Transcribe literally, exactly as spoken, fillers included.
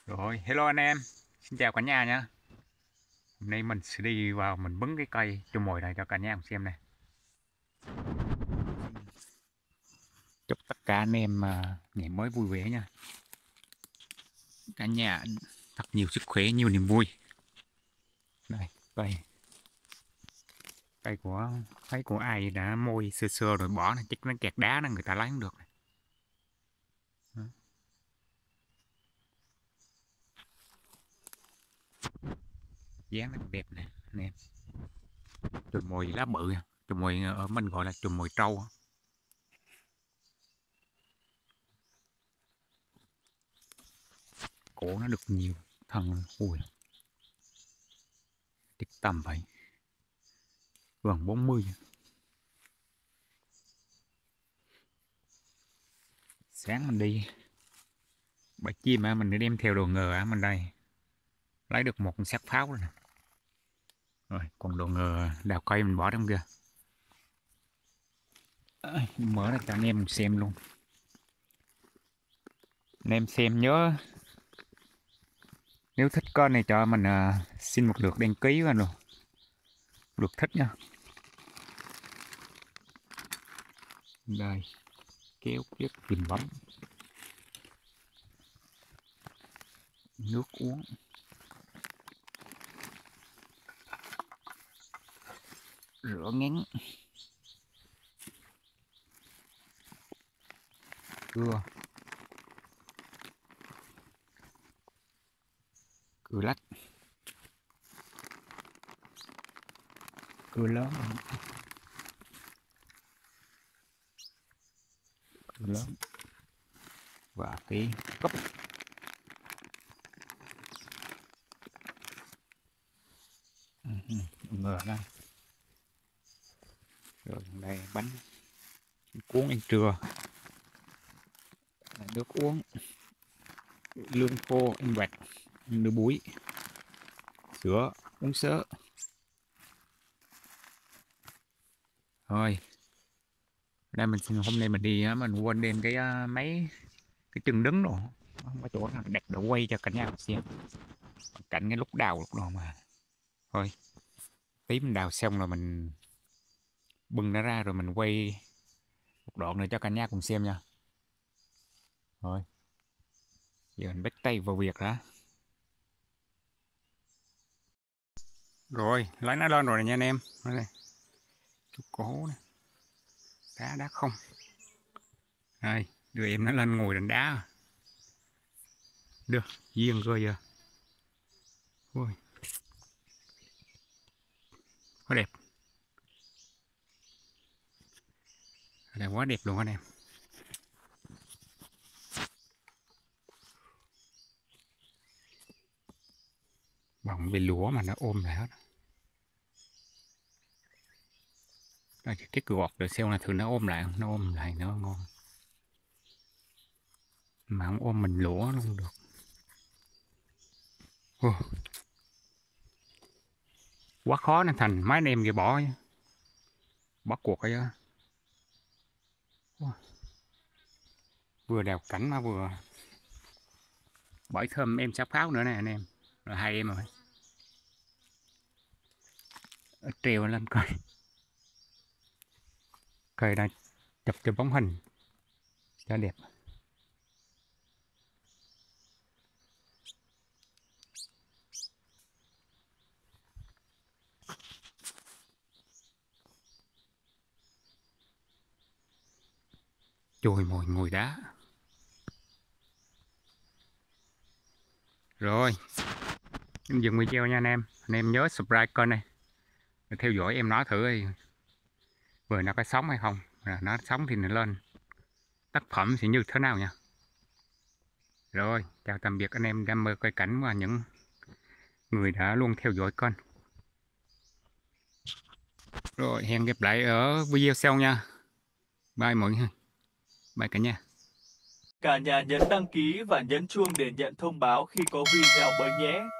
Rồi, hello anh em, xin chào cả nhà nha. Hôm nay mình sẽ đi vào mình bứng cái cây chùm mồi này cho cả nhà cùng xem này. Chúc tất cả anh em uh, ngày mới vui vẻ nha. Cả nhà thật nhiều sức khỏe, nhiều niềm vui. Đây, cây. Cây của thấy của ai đã môi sơ sơ rồi bỏ này, chắc nó kẹt đá nó người ta lấy không được. Đó. Dáng nó đẹp nè, anh em. Chùm mồi lá bự, chùm mồi ở mình gọi là chùm mồi trâu. Cổ nó được nhiều thân, ui chắc tầm vậy gần bốn mươi. Sáng mình đi bãi chim á, mình đem theo đồ ngờ á, mình đây lấy được một xác pháo rồi nè. Rồi còn đồ ngờ đào cây mình bỏ trong kia. À, mở ra cho anh em xem luôn. Anh em xem nhớ nếu thích con này cho mình à, xin một lượt đăng ký vào luôn, lượt thích nha. Đây kéo tiếp tìm bấm nước uống. Rửa ngén cưa cưa lách cưa lớn cưa lớn và cái cấp ngờ đây. Rồi đây bánh cuốn ăn trưa, nước uống, lương khô ăn vặt, nước búi, sữa uống sữa. Thôi đây mình hôm nay mình đi mình quên đem cái uh, máy cái chân đứng rồi không có chỗ nào đặt để quay cho cả nhà xem cảnh cái lúc đào lúc đó mà. Thôi tí mình đào xong rồi mình bưng nó ra rồi mình quay một đoạn nữa cho cả nhà cùng xem nha. Thôi giờ mình bắt tay vào việc đã. Rồi lấy nó lên rồi nha anh em. Đây chút cố này đá đá không. Đây đưa em nó lên ngồi đền đá. Được riêng cơ giờ. Ui quá đẹp, đẹp quá đẹp luôn anh em. Bọng bị lúa mà nó ôm lại hết. Đây, cái cửa gọt rồi xeo là thường nó ôm lại, nó ôm lại nó ngon. Mà không ôm mình lúa luôn được. Oh. Quá khó nên thành mấy anh em kìa bỏ bỏ cuộc ấy á. Oh. Vừa đào cảnh mà vừa bẫy thơm em sáp pháo nữa nè anh em. Rồi hai em rồi. Trèo lên coi. Cây này chụp cho bóng hình cho đẹp. Chồi mồi ngồi đá. Rồi em dừng video nha anh em. Anh em nhớ subscribe kênh này để theo dõi em nói thử đi. Vừa nó có sống hay không, nó sống thì nó lên tác phẩm sẽ như thế nào nha. Rồi chào tạm biệt anh em đam mê cây cảnh và những người đã luôn theo dõi kênh. Rồi hẹn gặp lại ở video sau nha. Bye mọi người. Bye cả nhà. Cả nhà nhấn đăng ký và nhấn chuông để nhận thông báo khi có video mới nhé.